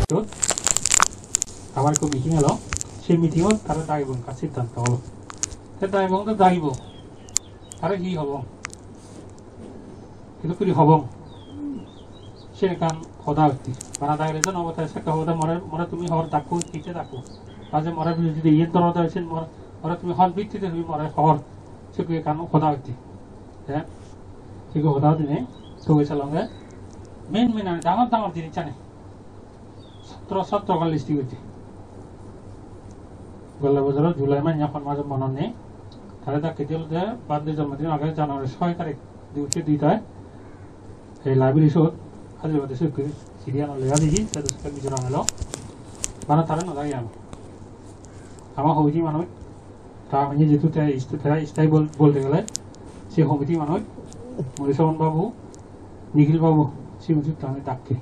আগস্টত আমার একটু মিটিং এলো সেই মিটিংত তারা দায়িত্ব কাজ সিদ্ধান্ত হলো সে দায়িত্ব তো দায়িব তারা কি হব কিন্তু কি হব সে কান খোদা হচ্ছে মানে দায়িত্ব অবস্থায় সে কথা মরে মরে তুমি হর ডাকো কিতে ডাকো আজে মরে যদি ইয়ে দরদ হয়েছেন মরে তুমি হর ভিত্তিতে তুমি মরে হর সে কান খোদা হচ্ছে হ্যাঁ ঠিক খোদা দিনে তো চালঙ্গে মেন মেন ডাঙর ডাঙর জিনিস জানে 17 লিস্টি হচ্ছে গলা বছর জুলাই মাস এখন মাঝে মনে নেই তাহলে তা কেটে যে বার্থডে জন্মদিন আগে জানুয়ারি 6 তারিখ দিবসে দুইটায় এই লাইব্রেরি শোধ হাজিরবাদে সিরিয়ান লেখা দিয়েছি তাদের মিজোরাম এলো মানে তারা না যাই আমার সমিতি মানুষ তা আমি যেহেতু স্থায়ী বলতে গেলে সে সমিতি মানুষ মরিশন বাবু নিখিল বাবু সমিতি আমি ডাকছি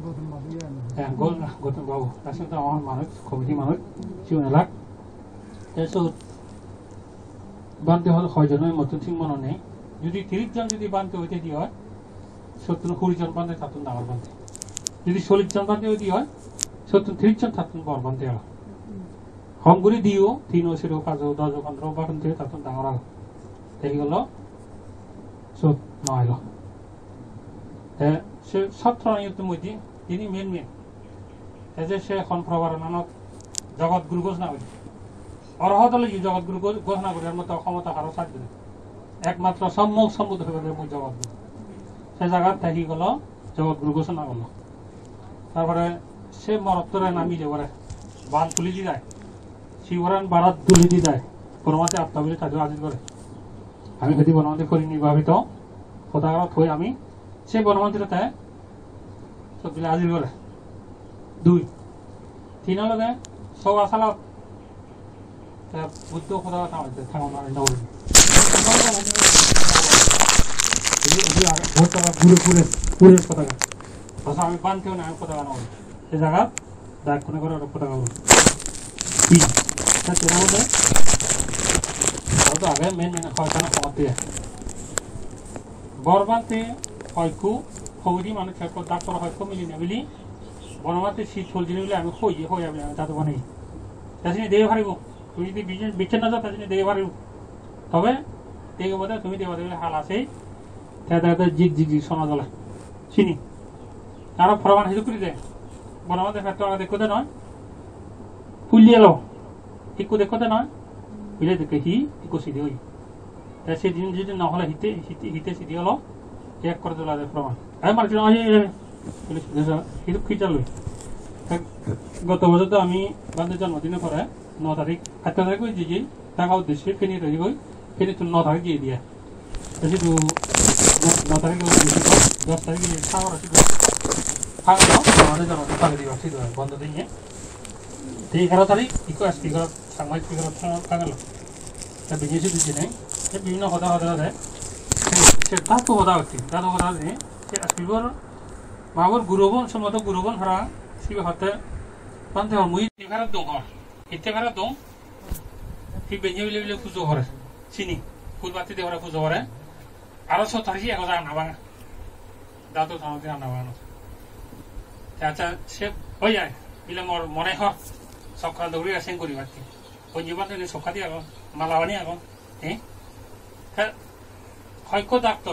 গৌতম বাবু তার সাথে আমার মানুষ কমিটি মানুষ সিও এলাক তাৰপিছত বানতে হল 6 জনের মতো ঠিক মনে নেই যদি 30 জন যদি বানতে হইতে দি হয় 70 জন বানতে থাকুন ডাঙর বানতে যদি 40 জন বানতে হইতে হয় 30 জন থাকুন বড় বানতে হল হংগুড়ি দিও 3 ওসের 5 10 15 বানতে থাকুন ডাঙর হল এই গেল সব নয়লো সে 17 নিয়ত মধ্যে তিনি মেন যে সে এখন প্রবারণানত জগৎ গুরু ঘোষণা করে অর্হত হলে জগৎ গুরু ঘোষণা করে মতো ক্ষমতা হারো সাধ্য নেই একমাত্র সম্মুখ সম্বুদ্ধ হয়ে গেলে জগৎ গুরু সে জায়গার থাকি গেল জগৎ গুরু ঘোষণা করলো তারপরে সে মরত্তরে নামিলে পরে বান তুলি দি যায় শিবরান বারাত তুলি দি যায় পরমাতে আত্মাবলী তাদের আজিজ করে আমি যদি বনমন্ত্রী করি নির্বাহিত পতাকাত হয়ে আমি সে বনমন্ত্রীতে সবগুলো আজিজ করে 2 3 লগে সব আসালত বুদ্ধ খোদা থাকতে থাকুন আর নয় পুরে পতাকা আচ্ছা আমি বানতেও না আমি পতাকা নয় সে জায়গা দাগ কোনে করে পতাকা তার মধ্যে আগে মেন হয়খানা সমাপ্তি বরবাতে হয়কু সৌদি মানুষ দাগ করা হয়তো মিলি না মিলি বনমাতে শীত চলছিল বলে আমি হয়ে যাবে আমি তাতে বানাই তার জন্য দেবে পারিব তুমি যদি বিচ্ছেদ না যাও তার জন্য দেবে পারিব তবে দেখে বোধ তুমি দেবা দেবে হাল আছে জিগ জিগ জিগ শোনা জ্বলে চিনি আরো প্রমাণ হিসু করে দেয় বনমাতে ফেরত দেখতে নয় ফুলিয়ে এলো একটু দেখতে নয় বুঝলে দেখে একটু সিধে হই তাই সেদিন যদি নহলে হিতে সিধে হলো এক করে তোলা যায় প্রমাণ আমি মার্কেট কিন্তু খিচালো গত বছর তো আমি বান্ধব জন্মদিনের পরে 9 তারিখ 8 তারিখ হয়ে দিয়ে টাকা উদ্দেশ্যে ফেনি তৈরি হই ফেনি তো 9 তারিখ দিয়ে দিয়া শুধু 9 তারিখ 10 তারিখ সাগর আছে আমাদের জন্মদিন পাকে দিবা ঠিক বন্ধ দিয়ে 11 তারিখ ইকো স্পিকার সাংবাদিক স্পিকার থাকলো তা বিজেপি দিচ্ছে নেই বিভিন্ন কথা দেয় সে তাতো কথা হচ্ছে তাতো কথা দিয়ে সে স্পিকার মাগর গুরুবন সম্মত গুরুবন হারা সিবে হতে পান্তে মুই ফেরত দং হর ইতে ফেরত দং হি বেঞ্জে বিলে পুজো করে চিনি ফুলবাতি দেওয়ারে পুজো করে আরো 17 এক হাজার না ভাঙা দাঁতো থামতে না ভাঙানো আচ্ছা সে হয়ে যায় বিলে মোর মনে হয় সকাল দৌড়ি আসেন করি বাকি ওই জীবন সকাল দিয়ে এখন মালাবানি এখন হ্যাঁ হয়তো ডাক্তার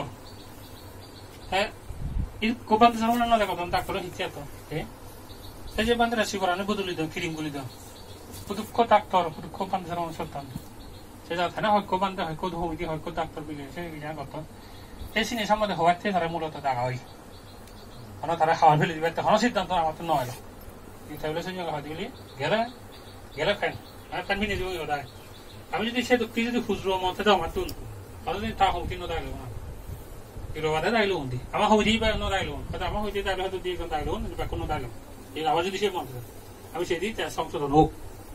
হ্যাঁ কোপান্তে সামনে না দেখো ডাক্তার হিচ্ছে তো এই যে বান্ধে রাশি করানো বদলি দাও ক্রিম গুলি দাও পুদুক্ষ ডাক্তার পুদুক্ষ বান্ধে সামনে সত্যান সে যা থাকে না হয়তো বান্ধে হয়তো ধুমি দিয়ে হয়তো ডাক্তার বিলে সে কত এই সিনে সম্বন্ধে হওয়ার থেকে তারা মূলত দেখা হয় কারণ তারা খাওয়ার ফেলে দিবে তখন সিদ্ধান্ত আমার তো নয় তাহলে সে হয়তো বলি গেলে ফ্যান ফ্যান মিনে যাবো আমি যদি সে দুঃখী যদি খুচরো মতে দাও আমার তুল তাহলে তা হুমকি নদাইলো না ইরোবাদে দাইলো হুন্দি আমার হইতে নদাইলো আমার হইতে দাইলো হয়তো দিয়ে দাইলো কোনো দাইলো আবার যদি সে মন্ত্র আমি সেদিন সংশোধন হোক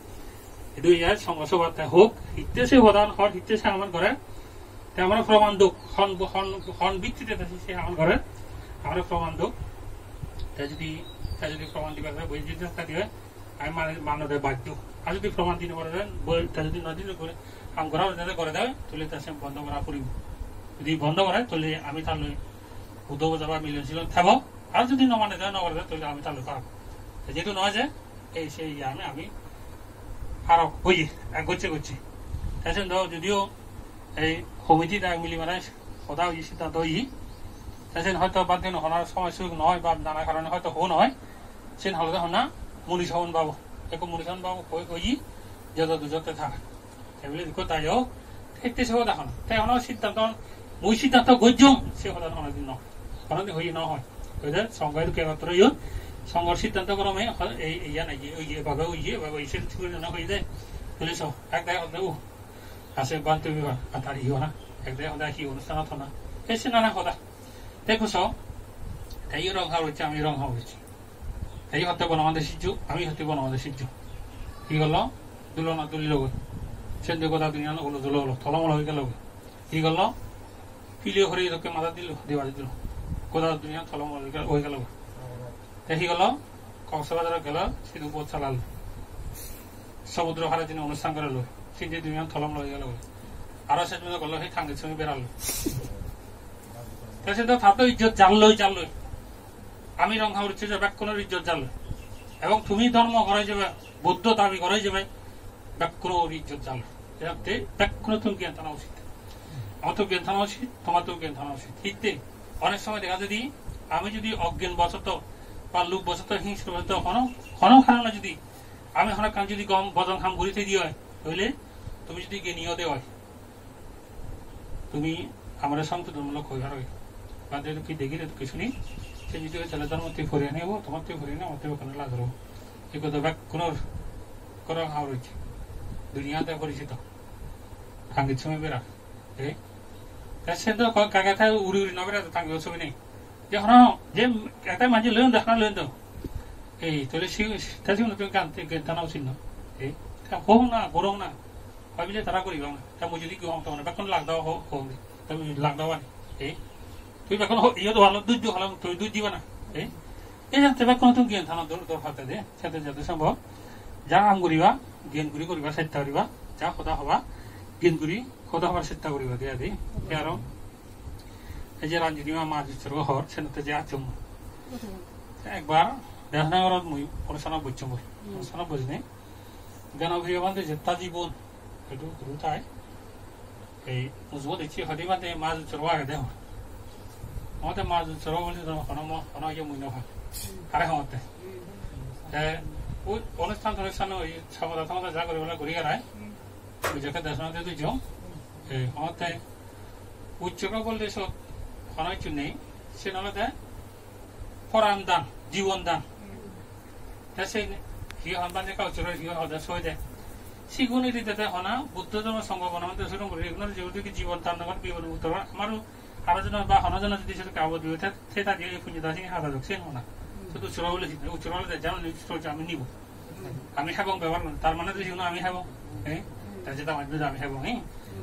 2000 সংসভাতে হোক হিতে সে প্রধান হর হিতে সে আমার ঘরে আমার প্রমাণ দোক হন ভিত্তিতে সে আমার ঘরে আমার প্রমাণ দোক যদি প্রমাণ দিবার বই যদি দিয়ে আমি মানবে বাধ্য আর যদি প্রমাণ দিতে পারে বইটা যদি নদীতে করে কাম করা যাতে করে দেয় তাহলে তার সে বন্ধ করা পড়িব যদি বন্ধ করে তাহলে আমি তাহলে উদ্যোগ যাবা মিলনশীল থাকব আর যদি নমানে দেয় নকরে দেয় তাহলে আমি তাহলে পারব যেহেতু নয় যে এই সেই আমি আরো বুঝি করছে তাছাড়া ধর যদিও এই সমিতি তাই মিলি মানে সদা হই সিদ্ধান্ত হই তাছাড়া হয়তো বাদ দিন হনার সময় সুযোগ নয় বা নানা কারণে হয়তো হো নয় সেন হলে হনা মুনি সাবন বাবু এখন মুনি সাবন বাবু হই যত দুজতে থাকা এগুলি দেখো তাই হোক একটি সে দেখা না তাই হনার সিদ্ধান্ত মুই সিদ্ধান্ত গজ্জম সে হলে অনেকদিন নয় অনেকদিন হই না হয় ওইদের সংজ্ঞায় কেবল ইয়ে সংঘর সিদ্ধান্ত ক্রমে এই ইয়া নাই ওই এভাবে ওই সে না হয়ে যায় বলে সব এক দায় হতে আছে বান্ত বিভাগ আর তার ইও না এক দায় হতে কি অনুষ্ঠান হতো না এসে নানা কথা দেখো সব তাই রং হাওয়া হচ্ছে আমি রং হাওয়া হচ্ছি তাই হতে বনমাদের সিদ্ধু আমি হতে বনমাদের সিদ্ধু কি করলো দুলনা তুলিল সেন্দু কথা দুনিয়া হলো দুলো হলো থলমল হয়ে গেল কি করলো পিলিও হরে তোকে মাথা দিল দিবাড়ি দিল কোথা দুনিয়া থলমল হয়ে গেল দেখি গেল কক্সবাজার গেল সিধু বোধ চালাল সমুদ্র হারে তিনি অনুষ্ঠান করে লো সিন্ধি দুনিয়া থলম হয়ে গেল আরো শেষ মধ্যে গেল সেই থাঙ্গের সঙ্গে বেড়ালো সে তো থাকতো ইজ্জত জানলই আমি রং হাউড়ছি যে ব্যাকুণের ইজ্জত জানলো এবং তুমি ধর্ম করাই যাবে বৌদ্ধ দাবি করাই যাবে ব্যাকুণের ইজ্জত জানলো এরকম ব্যাকুণ তুমি জ্ঞান থানা উচিত আমার তো জ্ঞান থানা উচিত তোমার তো জ্ঞান থানা উচিত ঠিক অনেক সময় দেখা যদি আমি যদি অজ্ঞান বশত বা লোক বশত হিংস্র বশত হন খানো না যদি আমি হনক কাম যদি গম বজন খাম ঘুরিতে দিয়ে হয় তাহলে তুমি যদি জ্ঞানীয় দেওয়া হয় তুমি আমার সংশোধনমূলক হয়ে হার বা কি দেখি কিছু নেই সে যদি ছেলে তার মধ্যে ফরিয়ে নেবো তোমার থেকে ফরিয়ে নেই আমার থেকে ওখানে লাগ রবো এই কথা ব্যাক কোন করা হাওয়া রয়েছে দুনিয়াতে পরিচিত থাঙ্গির সময় বেড়া সে তো কাকা থাকে উড়ি না বেড়া থাঙ্গি ছবি নেই যে হন যে একটা মাঝে লেন দেখা লেন তো এই তাহলে তাহলে তুমি জানা উচিত না এই হোক না গরম না ভাবিলে তারা করিব না তা মুই যদি গম তোমার বেকন লাগ দাও হোক তুমি লাগ দাও এই তুই বেকন ইয়ে ভালো দুধ ভালো তুই দুধ দিবা না এই জানতে বেকন তুমি জ্ঞান থানা দর হাতে দে সাথে যাতে সম্ভব যা আম করিবা জ্ঞান করি করিবা চেষ্টা করিবা যা কথা হবা জ্ঞান করি কথা হবার চেষ্টা করিবা দিয়া দি আর এই যে রাজনীতিমা মাছ উৎসর্গ হর সেনাতে যে আচম একবার দেহনাগরত মুই অনুষ্ঠান বুঝছো বই অনুষ্ঠান বুঝনি গান অভিভাবক যে তা জীবন একটু রুতাই এই মুজবো দেখছি হদি বাদে মাছ উৎসর্গ আগে দেহ আমাদের মাছ উৎসর্গ বলছে অনেকে মুই নয় আরে হতে ওই অনুষ্ঠান ওই সামদা থামদা যা করে বলে ঘুরি গেলায় ওই জায়গায় দেশনাতে তুইছ এই হতে উৎসর্গ বলতে সব অনেক নেই সে নলে পরাণ দান জীবন দান সেই হিয় হনবানে কাউচর হিয় হদা সই দেয় সিগুনি দিতে হনা বুদ্ধ ধর্ম সংগঠন সেরকম করে এগুলোর যেহেতু জীবন দান নগর বিবরণ উত্তর আমারও আলোচনা বা হনজন যদি সেটা কাবদ বিবে সেটা দিয়ে পুঞ্জ দাসী হাতা যোগ সে হনা শুধু উচ্চরা বলে উচ্চরা বলে যেমন নির্দিষ্ট আমি নিব আমি হ্যাবং ব্যবহার করি তার মানে তো জীবন আমি হ্যাবং হ্যাঁ তার যেটা আমার আমি হ্যাবং হ্যাঁ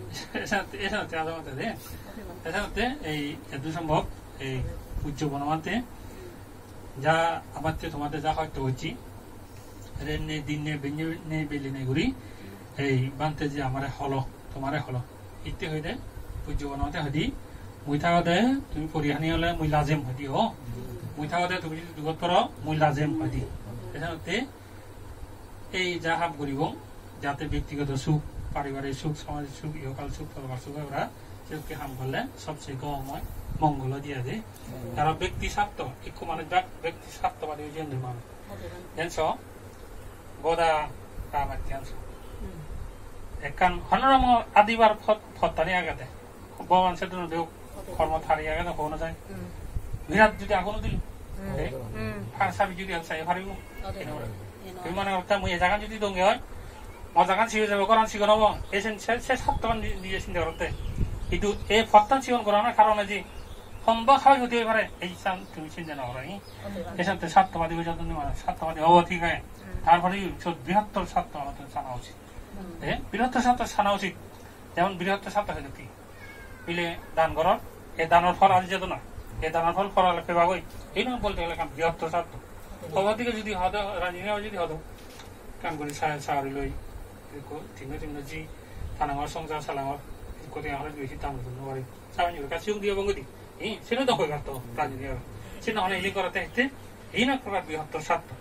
এছাড়াতে এই এত সম্ভব এই উচ্চ বনমাতে যা আমার তোমাদের যা হয়তো হচ্ছি রেনে দিনে বেঞ্জে বেলিনে ঘুরি এই বানতে যে আমারে হলো তোমারে হলো ইতে হয়ে দে পূজ্য বনমাতে হদি মুই থাকা দে তুমি পরিহানি হলে মুই লাজেম হদি ও মুই থাকা দে তুমি যদি দুগত করো মুই লাজেম হদি এছাড়াতে এই যা হাব করিব যাতে ব্যক্তিগত সুখ পারিবারিক সুখ সামাজিক সুখ ইহকাল সুখ পরবার সুখ ওরা সেগুলোকে হাম করলে সবচেয়ে গময় মঙ্গল দিয়া দেয় তারা ব্যক্তি স্বার্থ একটু মানে ব্যক্তি স্বার্থবাদী জন্য মানুষ জানছ গোদা রামার জানছ একান হনরম আদিবার ফত্তানি আগাতে ভগবান সেদিন দেও কর্ম থারি আগাতে হওয়া যায় বিরাট যদি এখনো দিল সাবি যদি চাই হারিব তুমি মনে করতে মুই এ জায়গা যদি দঙ্গে হয় মজাগান শিখে যাবে করান শিখে হবো এসে সে স্বার্থবান নিজে চিন্তা করতে কিন্তু এই ফত্তান শিখন করানোর কারণে যে সম্ভব হয় হতে পারে এই তুমি চিন্তা না করাই এসাতে স্বার্থবাদী হয়ে যাতে স্বার্থবাদী হবো ঠিক আছে তারপরে বৃহত্তর স্বার্থ আমাদের জানা উচিত বৃহত্তর স্বার্থ জানা উচিত যেমন বৃহত্তর স্বার্থ হয়ে কি পিলে দান করার এই দানের ফল আজ যেত না এই দানের ফল ফলালে পেবাবই এই নয় বলতে গেলে কাম বৃহত্তর স্বার্থ খবর দিকে যদি হদ রাজনীতি যদি হদ কাম করি সাহারি লই ঠিক জি থানাঙর সংসার সালাঙর কোথায় আমরা বেশি দাম করতে পারি সাবানি কাছে দিয়ে বঙ্গদি সেটা তো হয়ে গেল রাজনীতি সেটা অনেক ইলি করাতে হেঁটে এই না প্রকার বৃহত্তর স্বার্থ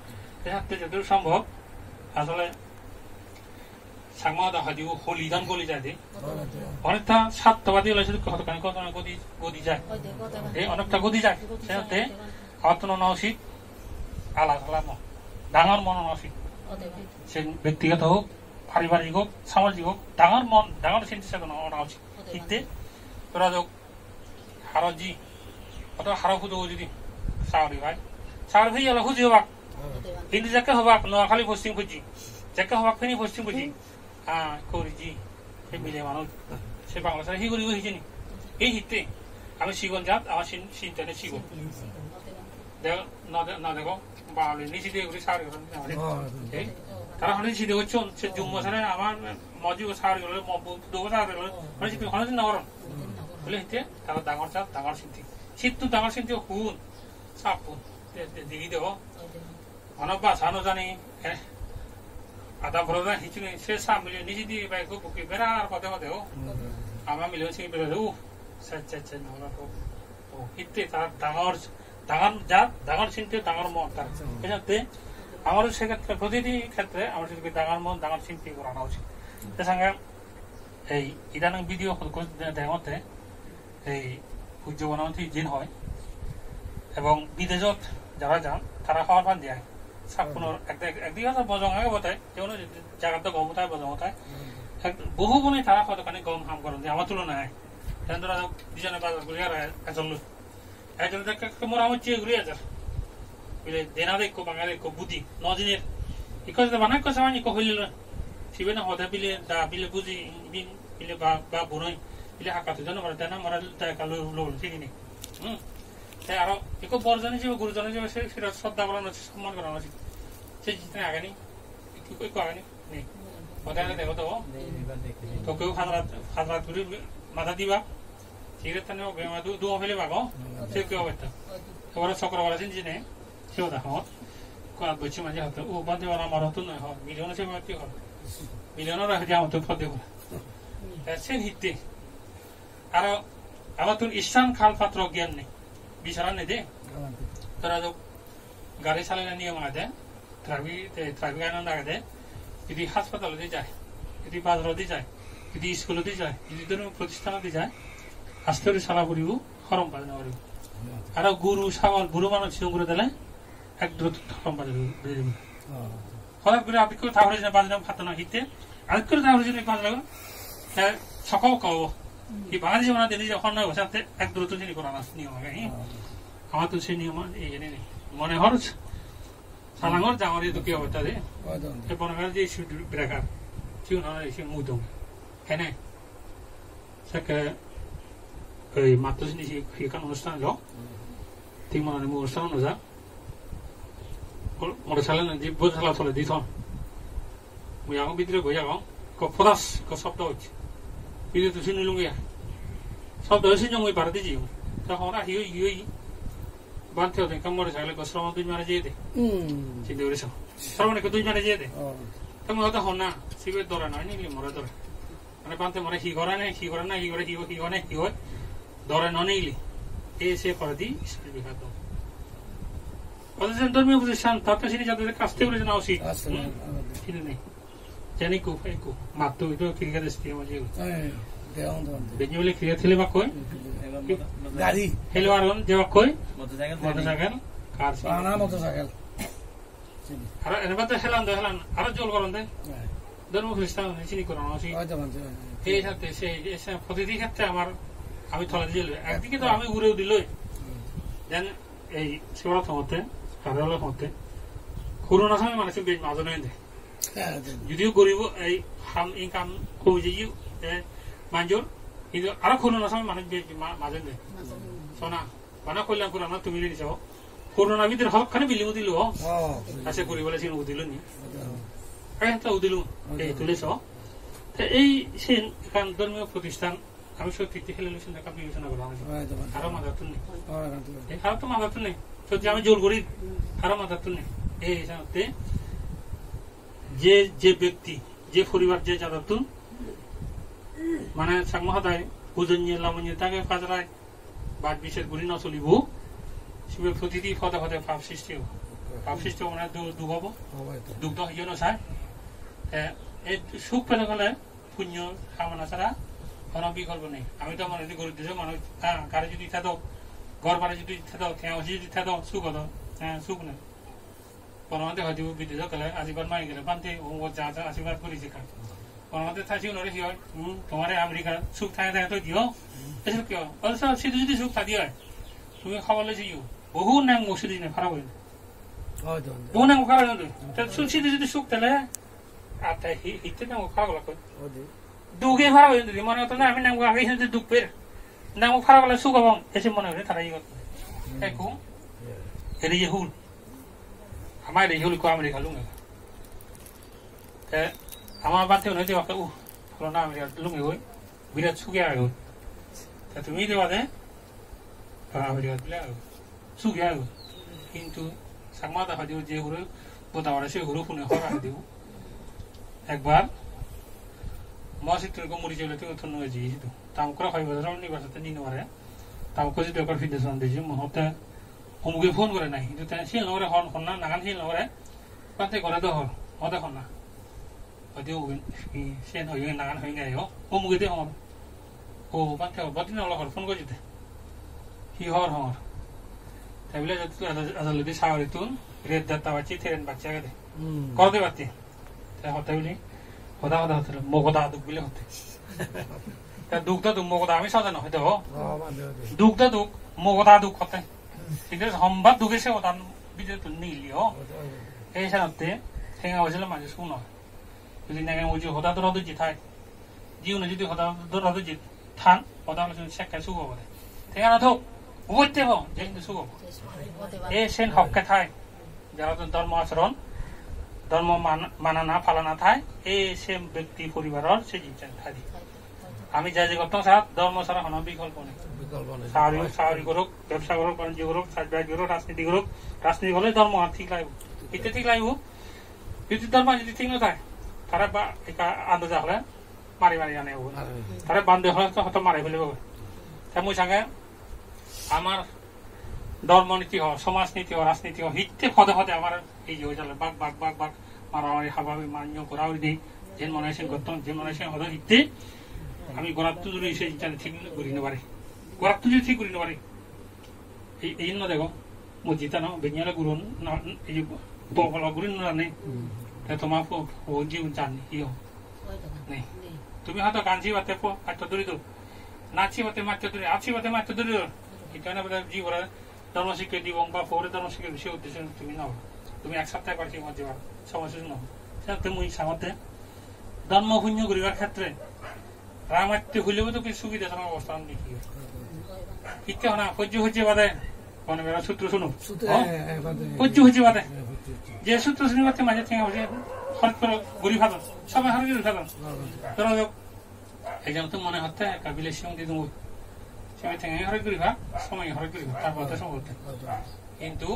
সাথে যতদূর সম্ভব আসলে সাংমাদা হাদিও হলিদান গলি যায় দে অনেকটা স্বার্থবাদী হলে শুধু কতখানি কতখানি গদি যায় অনেকটা গদি যায় সেটাতে আমার তো না উচিত আলাদা আলাদা ডাঙর মন উচিত সে ব্যক্তিগত হোক পারিবারিক হোক সামাজিক হোক ডাঙর চিন্তা চেতনা অনা উচিত ঠিকতে তোরা যোগ হারো জি অত হারো খুঁজো যদি চাকরি ভাই চাকরি ভাই গেলে খুঁজি হবাক কিন্তু যাকে হবাক নোয়াখালী পশ্চিম খুঁজি যাকে হবাক ফেনি পশ্চিম খুঁজি হ্যাঁ করি জি সে মিলে মানুষ সে বাংলাদেশে হি করিব হিজেনি এই হিতে আমি শিগন যাত আমার চিন্তানে শিগন না দেখো বাঙালি নিচে দিয়ে ঘুরে সার তারা হলে নিচে দিয়ে হচ্ছে সে জুম বছরে আমার মজুব সার গেল দুবো সার গেল মানে চিন্তা হলে না করন বলে হিতে তারা ডাঙর চাপ ডাঙর চিন্তি শীত ডাঙর চিন্তি হুন চাপ দিঘি দেব অনেক বাসানো জানি আধা ভরদা হিচু সে সাপ মিলে নিচে দিয়ে বাইক বুকে বেড়া আর পদে পদে ও আমার মিলে সে বেড়ে ও হিতে তার ডাঙর ডাঙর জাত ডাঙর চিন্তা ডাঙর মন তার এসাথে আমারও সেক্ষেত্রে প্রতিটি ক্ষেত্রে আমার সেদিকে ডাঙর মন ডাঙর চিন্তা করানো উচিত তার সঙ্গে এই ইদানিং ভিডিও দেখাতে এই সূর্য বনামতি জিন হয় এবং বিদেশত যারা যান তারা হওয়ার পান দিয়ে সাপুনের একদিকে বজং আগে বতায় যেমন জায়গাতে গম হতায় বজং হতায় বহু গুণে তারা কতখানি গম হাম করেন যে আমার তুলনায় ধরা দুজনে বাজার ঘুরে আর একজন মোরা আমার চেয়ে ঘুরে যার বুঝলে দেনা দেখো বাঙা দেখো বুদ্ধি নজিনের ইকো বানাই কথা মানে ইকো হইল শিবে না হতে পিলে দা পিলে বুঝি পিলে বা বুড়ই পিলে হাকাতে জানো পারে দেনা মরা কালো লোল ঠিক নেই তাই আরো ইকো বর্জন হিসেবে গুরুজন হিসেবে সেটা শ্রদ্ধা করানো সম্মান করানো উচিত সে জিতে আগে নেই ইকো আগে নেই হতে দেখো তো কেউ খাজরাত ঘুরে মাথা দিবা সিগারেট নেব বেমা দু ফেলে বাগো সে কেউ একটা এবারে চক্রবালা চিনছি নে সেও দেখো বলছি মাঝে হাতে ও বাদে আমার হতো নয় হয় মিলিয়ন সে কি হয় মিলিয়নের রাখে আমার তো ফদে করে সে হিতে আর আমার তো ইস্টান খাল পাত্র জ্ঞান নেই বিচারা নেই দে তোরা তো গাড়ি চালালে নিয়ম আগে ট্রাফিক আইন আগে যদি হাসপাতালে যায় যদি বাজারে যায় যদি স্কুলে যায় যদি ধরুন প্রতিষ্ঠানে যায় আস্তে করে সালা করিব হরম বাজনা করিব আর গরু ছাগল বুড়ো মানুষ ছিলম করে দিলে এক দ্রুত হরম বাজনা হঠাৎ করে আপনি কেউ তাহলে বাজনা খাতো না হিতে আর করে তাহলে বাজনা সকাল কাও এই বাঙালি যেমন নিজে হর নয় বসে এক দ্রুত জিনিস করা নিয়ম আগে আমার তো সেই নিয়ম এই জেনে নেই মনে হর সালাঙ্গর জামার তো কি অবস্থা রে বনগার যে ব্রেকার চিউ না এসে মুদম হ্যাঁ সেকে এই মাত্র জিনিস এখানে অনুষ্ঠান এলো ঠিক মনে নেই অনুষ্ঠান অনুযা মোটর চালানো যে বোঝ চালা চলে দিত মুই আগে ভিতরে বই আগ ফরাস শব্দ হচ্ছে ভিডিও তো শুনে লুঙ্গিয়া শব্দ হয়েছে জমি বাড়াতে যাই তখন হিও ইয়ে বাঁধতে হতেন কামড়ে চাইলে শ্রম দুই মানে যেয়ে দে চিন্তা করেছ শ্রমণে দুই মানে যেয়ে দে তেমন হয়তো হন না শিবের দরা নয় নিলি মরে দরে মানে বাঁধতে মরে হি করে নাই হি করে না হি করে হি হয় হি হয় দরে ননেইলি এ সে করে দিই বিখ্যাত অথচ ধর্মীয় প্রতিষ্ঠান তাতে সিনি যাদের কাছ থেকে বলে জানা উচিত চিনি নেই জানি কু ফাইকু মাত্র ওই তো ক্রিকেট স্টেডিয়াম মাঝে বেঞ্জি বলে ক্রিকেট খেলে বা কই গাড়ি খেলে আর যে বা কই মোটরসাইকেল কার মোটরসাইকেল আর এবার তো খেলান আরো জল করেন দেয় ধর্ম প্রতিষ্ঠান চিনি করানো উচিত এই সাথে সেই প্রতিটি ক্ষেত্রে আমার আমি থলে দিয়ে একদিকে তো আমি ঘুরেও দিলই দেন এই শিবরাত হতে কার্যালয় হতে করোনা সময় মানুষের বেশ মাজনে দেয় যদিও গরিব এই হাম ইনকাম কমে যাই মানুষ কিন্তু আরো করোনা সময় মানুষ বেশ মাজে দেয় সোনা মানে কল্যাণ করলাম না তুমি নিছ করোনা ভিতরে হকখানে বিলিং দিল আছে করি বলে সে উদিল নি একটা উদিল এই তুলেছ এই সে এখান ধর্মীয় প্রতিষ্ঠান আমি সত্যি খেলে বিবেচনা করলাম আরো মাথার নেই আরো তো মাথার নেই সত্যি আমি জোর করি আরো মাথার নেই এই হিসাবে যে ব্যক্তি যে পরিবার যে যাদাতুন মানে সাংমহাদায় পুজনীয় লামনীয় তাকে কাজরায় বাদ বিশেষ গুলি না চলিব শিবের প্রতিটি পদে পদে ভাব সৃষ্টি হব ভাবসিষ্ট মানে দুখ হব দুখ তো হইও নচায় এই সুখ পেলে গেলে পুণ্য কামনা ছাড়া কোনো বিকল্প নেই আমি তো মনে গরিব দেশের মানুষ গাড়ি যদি ইচ্ছা দাও ঘর বাড়ি যদি ইচ্ছা দাও যদি ইচ্ছা দাও সুখ হতো সুখ নেই কোনোমতে হয়তো বিদেশ গেলে আশীর্বাদ মারি গেলে বান্ধে যা যা আশীর্বাদ করেছে কার কোনোমতে থাকি ওনারে কি হয় তোমার আমেরিকা সুখ থাকে থাকে তো দিও এসব কি হয় অথচ সেটা যদি সুখ থাকি হয় তুমি খাবার লেছি বহু নাম ওষুধ দিনে খারাপ হয়ে বহু নাম খারাপ হয়ে সেটা যদি সুখ তাহলে আর তাই হিতে নাম খারাপ লাগবে দুঃখে খারাপ হয়ে যদি মনে হতো না আমি নাম আগে শুনতে দুঃখ পের নাম খারাপ হলে সুখ হবো এসে মনে হলে তারা ই করতো দেখো এর ইয়ে হুল আমার এই হল আমেরিকা লুঙ্গে আমার বাড়তে হলে দেওয়া ফলনা আমেরিকা লুঙ্গে হই বিরাট সুখে আগে হই তা তুমি দেওয়া দে আমেরিকা দিলে সুখে আগে কিন্তু সাংমাদা হাজিও যে ঘুরে বোতা মারে সে ঘুরে ফোনে হরা দিব একবার মসজিদের মুড়ি চলে থেকে থন্য হয়েছে তাম করে 5 বছর নির্বাচনে নিতে পারে তাম করে যদি একবার ফিডেশন দিয়েছি মহতে অমুকে ফোন করে নাই কিন্তু তাই শিল নগরে হন হন না নাগান শিল নগরে পাতে করে তো হল হতে হন না হয়তো সেন হয়ে নাগান হয়ে গেল অমুকে দিয়ে হন ও পাতে বদিন হল ফোন করে যেতে হি হর হর তাই বলে আদালতে সাগরে তুন রেড দাতা বাচ্চি থেরেন বাচ্চা গেলে করতে পারতে তাই হতে বলি হতা হতা হতে মগদা দুঃখ বলে হতে দুঃখটা দুঃখ মগদা আমি সাজানো হয়তো দুঃখটা দুঃখ মগদা দুঃখ হতে ঠিক আছে সম্বাদ দুঃখেছে ওদান বিজয় নিলিও এই সাথে ঠেঙা হয়েছিল মানুষ শুন যদি নাকি ওই হতা তো রদ জিতায় জীবনে যদি হতা তো রদ জিত থান হতা হলে শেখায় সুখ হবে ঠেঙা না থাক বুঝতে হো যে কিন্তু সুখ হবে এই সেন হককে থায় যারা ধর্ম আচরণ ধর্ম মানা না ফালা না থায় এই সেম ব্যক্তি পরিবারের সে জীবন থাকি আমি যা যে করতাম স্যার ধর্ম ছাড়া কোনো বিকল্প নেই সাহায্য করুক ব্যবসা করুক বাণিজ্য করুক চাষবাস করুক রাজনীতি করুক রাজনীতি করলে ধর্ম ঠিক লাগবে এতে ঠিক লাগবে যদি ধর্ম যদি ঠিক না থাকে তারা আন্দাজা হলে মারি মারি আনে তারা বান্ধে হলে হয়তো মারি ফেলে তাই মই সঙ্গে আমার ধর্ম নীতি হোক সমাজ নীতি হোক রাজনীতি হোক হিতে পদে পদে আমার এই যে হয়ে বাঘ বাঘ বাঘ বাঘ মারামারি হাবাবি মান্য করা দিই যে মনে হয় করতাম যে মনে হয় হয়তো হিতে আমি গড়ার তো যদি সে ঠিক করি না পারি গড়ার তো যদি ঠিক করি না পারি এই না দেখো মো জিতা না বেঞ্জালে গুরুন এই যে বলা গুরুন না নেই তোমার জীবন জানি ইও নেই তুমি হয়তো গাঞ্জি বাতে মাত্র দূরি দো নাচি বাতে মাত্র দূরি আছি বাতে মাত্র দূরি এটা না বলে জীব ধর্ম শিক্ষা দিব বা পৌরে ধর্ম শিক্ষা বিষয় উদ্দেশ্য তুমি নাও তুমি এক সপ্তাহ পারছি মধ্যে সমস্যা নাও তুমি সামর্থ্যে ধর্ম শূন্য করিবার ক্ষেত্রে রামাত্য হইলেও তো কিছু সুবিধাজনক অবস্থান দেখি ইচ্ছে না সহ্য হচ্ছে বাদে মানে সূত্র শুনো সহ্য হচ্ছে বাদে যে সূত্র শুনি বাদে মাঝে থেকে হচ্ছে হঠাৎ করে গরিব হাতন সবাই হার গরিব হাতন ধরা যাক এই জন্য তো মনে হচ্ছে কাবিলের সঙ্গে তুমি সময় থেকে হরে গরিব সময় হরে গরিব তারপর সময় কিন্তু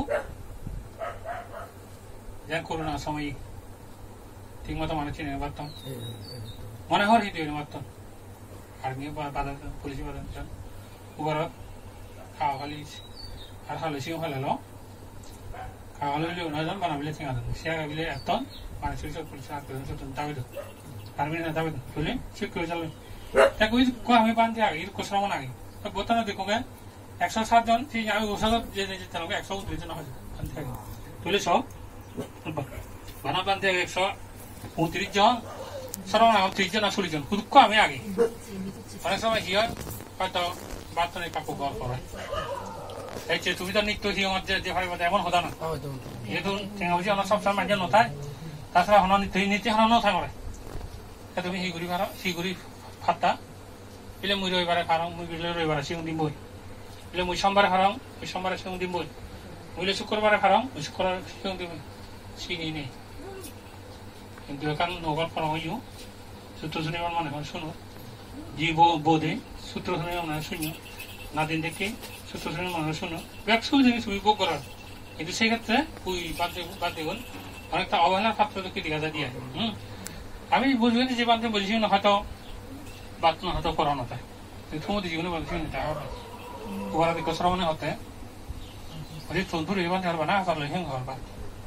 যা করোনা সময় ঠিক মতো মানুষ চিনে পারতাম মনে হয় হিট মারতাম আর্মি বাধা পুলিশি বাধা ওবার খাওয়া খালি আর খালে সিও খালালো খাওয়া খালি নয়জন বানাবিলে ঠিক আছে সে আগাবিলে একজন মানুষের সব পুলিশ দাবি দো আর্মি না দাবি দো বলে চেক করে চালবে তাকে ওই আমি বান্ধে আগে কোসরামন আগে বলতো না দেখো 107 জন আমি ওষুধ যে চালবে 129 জন হয় তুলে সব বানা বান্ধে 129 জন সরমন 30 জন 40 জন খুব আমি আগে অনেক সময় হিয়ার হয়তো বার্তনে কাপড় গড় করা এই যে তুমি তো নিত্য হিয়ার যে ভাই এমন হতা না যেহেতু হচ্ছে আমার সবসময় মাঝে নথায় তাছাড়া হন নিতে হন নথায় মরে তুমি হিগুড়ি ফাত্তা বিলে মুই রবিবারে খারাম মুই বিলে রবিবারে সিং দিম বই বিলে মুই সোমবারে খারাম মুই সোমবারে সিং দিম বই মুইলে শুক্রবারে খারাম মুই শুক্রবারে সিং দিম সিনি নেই কিন্তু এখন নগর করা হইও সূত্র শনিবার মানে শুনো জীব বোধে সূত্র শনিবার মানে শুনো না দিন দেখে সূত্র শনিবার মানে শুনো ব্যবসা জিনিস উপভোগ করার কিন্তু সেই ক্ষেত্রে ওই বাদ দেখুন অনেকটা অবহেলার পাত্র দেখে দেখা যায় দিয়ে আমি বুঝবেন যে বাদ বলছি না হয়তো বাদ না হয়তো করানো যায় কিন্তু তোমাদের জীবনে বলছি না ওরা দিকে শ্রমণে হতে তন্তুর এবার পারবা না পারলে হেং হওয়ার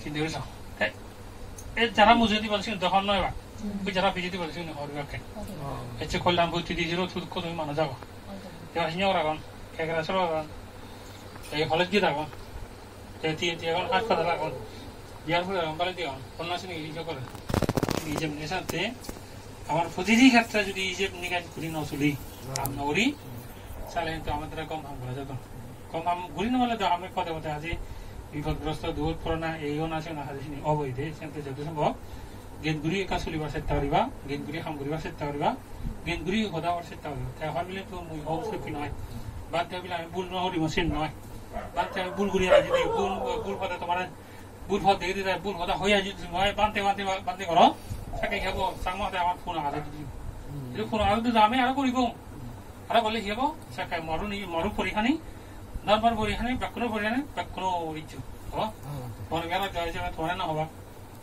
চিন্তা করেছ যারা মুজুরি বলছেন তখন নয় বা যারা বিজেপি বলছেন হরিবাকে এসে করলাম ভর্তি দিয়েছিল তুমি মানুষ যাবো সিনিয়র এখন এগারো ষোলো এখন এই কলেজ গিয়ে থাকুন এখন হাসপাতাল এখন বিয়ার ফুলে এখন কলেজ দিয়ে কন্যাশ্রী নিজে করে নিজে সাথে আমার প্রতিটি ক্ষেত্রে যদি হিসেব নিকাশ ঘুরি নচলি কাম নকরি চালে কিন্তু আমাদের কম কাম করা যেত কম কাম ঘুরি নহলে তো আমি পদে পদে আজি বিপদগ্রস্ত দূর পুরোনা এইও না সেনা হাজিনি অবৈধে সেন্তে যত সম্ভব গেটগুড়ি একা চলিবার চেষ্টা করিবা গেটগুড়ি কাম করিবার চেষ্টা করিবা গেটগুড়ি সদাবার চেষ্টা করিবা তাহার বিলে তো মই অবশ্যই নয় বাদ দেওয়া বিলে আমি ভুল নকরিব সেন নয় বাদ দেওয়া ভুল করি আজি ভুল পদে তোমার ভুল পদ দেখে দিতে ভুল কথা হয়ে আজি মই বানতে বানতে বানতে করো তাকে খাব চাংমাতে আমার ফোন আগে দিদি ফোন আগে দিতে আমি আরো করিব আরো বলে খাব সাকাই মরু নি মরু পরীক্ষানি দরবার পরীক্ষানি ব্যাকুণ পরীক্ষানি ব্যাকুণ ইচ্ছু হবা মনে গেল জয় জয় তোমার না হবা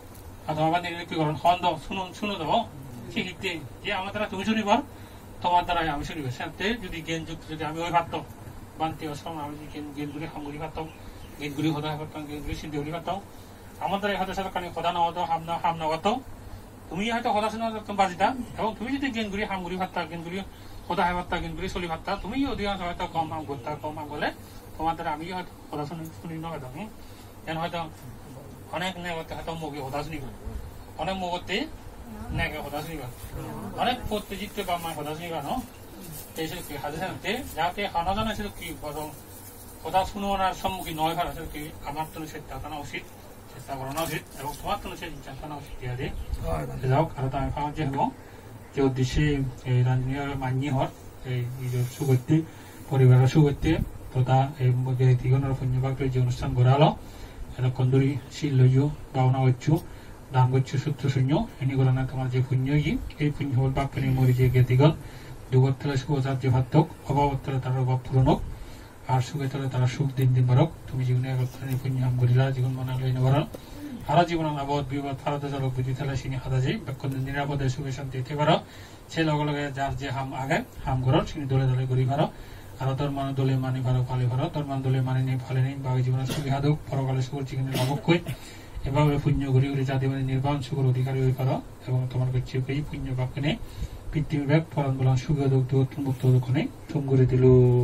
আর তোমার বাদ কি করেন হন দাও শুনো দাও শিখিতে যে আমার দ্বারা তুমি শুনিব তোমার দ্বারা আমি শুনিব সাথে যদি জ্ঞান যুক্ত যদি আমি ওই ভাবতাম বানতে অসম আমি জ্ঞানগুলি সামগ্রী ভাবতাম জ্ঞানগুলি সদায় ভাবতাম জ্ঞানগুলি সিদ্ধি ভাবতাম আমার দ্বারা হয়তো সাথে কারণে সদা নহতো হাম নগতো তুমি হয়তো সদা শুনে বাজিতা এবং তুমি যদি জ্ঞানগুলি সামগ্রী ভাবতা জ্ঞানগুলি সদায় ভাবতা জ্ঞানগুলি চলি ভাবতা তুমি অধিকাংশ হয়তো কম কাম করতা কম কাম করলে তোমার দ্বারা আমি হয়তো সদা শুনি নগত যেন হয়তো অনেক নেগতে হয়তো মুখে সদা শুনিব অনেক মুখতে নেগে সদা শুনিবা অনেক পড়তে জিততে বা মায় সদা শুনিবা ন এই হাজে সাথে যাতে হানাজন আছে কি বরং সদা শুনোনার সম্মুখীন নয় ভার আছে কি আমার তো চেষ্টা করা উচিত চেষ্টা করানো উচিত এবং তোমার তো চিন্তা করা উচিত ইয়াদে যাওক আৰু তাৰ সাহায্য হ'ব যে উদ্দেশ্যে এই ৰাজনীয় মান্যী হত এই নিজৰ সুগত্যে পৰিবাৰৰ সুগত্যে তথা এই ব্যক্তিগণৰ পুণ্যভাগ লৈ যে অনুষ্ঠান গঢ়ালো এটা কন্দুরি শিল লইও গাওনা হচ্ছু দান করছো সূত্র শূন্য এনে গণনা তোমার যে পুণ্য এই পুণ্য হল বাক্যে মরি যে জ্ঞাতিগণ দুগত্তরে সুখজাত যে ভাত্তক অভাবত্তরে তার অভাব পূরণ হোক আর সুখেতরে তারা সুখ দিন দিন বারক তুমি জীবনে একত্রে পুণ্য হাম করিলা জীবন মনে লই নবরণ আরো জীবন আবদ বিপদ ভারত জলক বুদ্ধি থালা সিনি হাদা যাই বাক্য নিরাপদে সুখে শান্তি হতে পারো সে লগে লগে যার যে হাম আগে হাম করো সিনি দলে দলে করি পারো আর তোর মান দলে মানি ভালো ফালে ভালো তোর মান দলে মানি নেই ফালে নেই বাকি জীবনে সুখী হাদুক পরকালে সুখর চিকেনে লাভক কই এভাবে পুণ্য ঘুরি ঘুরি যাতে মানে নির্বাণ সুখর অধিকারী হয়ে পারো এবং তোমার কাছে এই পুণ্য বাক্যে পৃথিবী ব্যাগ পরাণ বলা সুখী দুঃখ দুঃখ মুক্ত দুঃখনে থুম করে দিল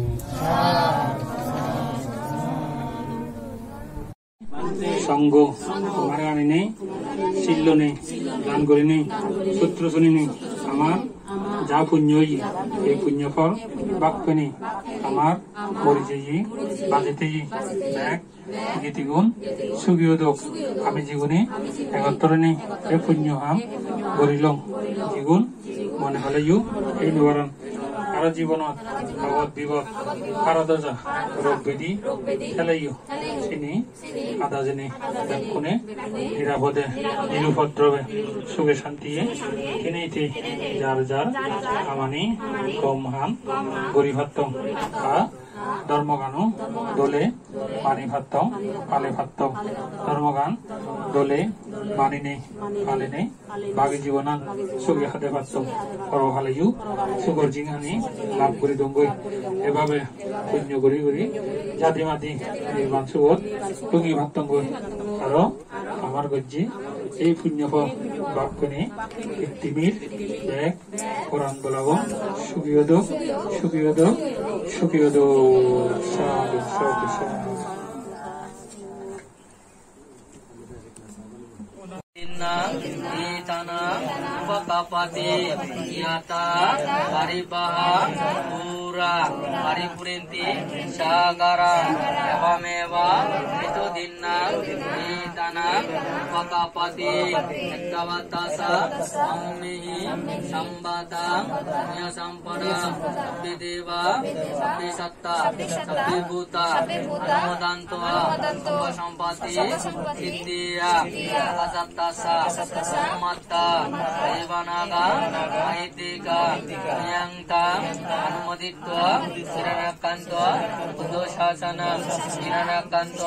সঙ্গ তোমার আনি নেই শিল্য নেই দান করি নেই সূত্র শুনি নেই আমার যা পুণ্য এই পুণ্য ফল বাক্য নেই আমার পরিচয় বাজেতে ব্যাগ গীতিগুণ সুখী দুঃখ আমি জীবনে একত্রে নেই এই পুণ্য হাম গরিলম জীবন মনে হলে এই নিবারণ আরো জীবনত ভগবত বিপদ পারদজা রোগ ব্যাধি খেলাইও চিনি আদা জেনে কোনে নিরাপদে নিরুপদ্রবে সুখে শান্তি কিনেইতে যার যার আমানি কম হাম গরিভাত্তম বা ধর্মগানও দলে মানি ভাত্তম পালে ভাত্তম ধর্মগান দলে মানি নেই পালে নেই বাকি জীবনান সুখে হাতে ভাত্তম পরভালেও সুখর জিঙানি লাভ করি দঙ্গই এভাবে পুণ্য করি করি জাতি মাতি নির্মাণ সুখত টুকি ভাত্তম গই আরো আমার গজ্জি এই পুণ্য ফল বাক্যনে পৃথিবীর এক কোরআন বলাব সুখীয়দ সুখীয়দ সুখীয়দ সাধু সাধু সাধু Bakapati yata paribaha pura paripurenti sagara evameva itu dinna nitana bakapati ekkavatasa ammihi sambata punya sampada sabdideva sabdisatta sabdibhuta anumodantoa samba sampati siddhiya asattasa sammata Devanaga, Aitika, Nyangta, Anumaditwa, Siranakantua, Udoshasana, Siranakantua.